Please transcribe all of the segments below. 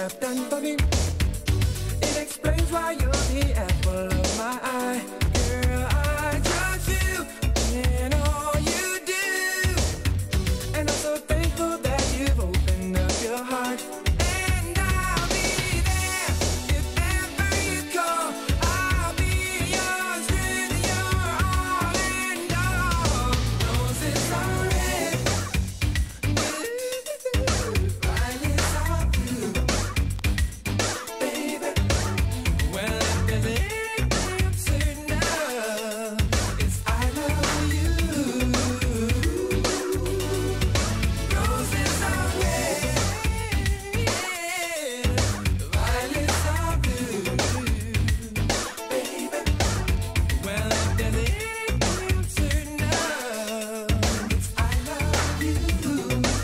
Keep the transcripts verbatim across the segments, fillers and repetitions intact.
have done for me. It explains why you're the apple of my eye. Girl, I trust you in all you do, and I'm so thankful that you've opened up your heart. And I'll be there if ever you call. I'll be your strength, your all and all. Roses are red, violets are blue, baby. Well, if there's anything I'm certain of, it's I love you. Roses are red, violets are blue, baby. Well, if there's anything I'm certain of, it's I love you. It's I love you.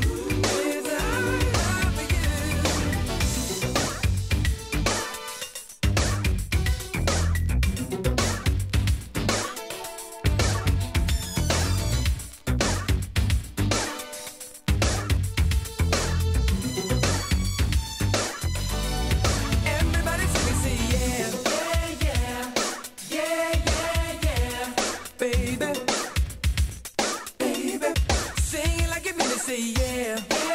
Everybody sing and say yeah, yeah, yeah, yeah, yeah, yeah, baby, baby. Sing it like you mean it, say yeah, yeah,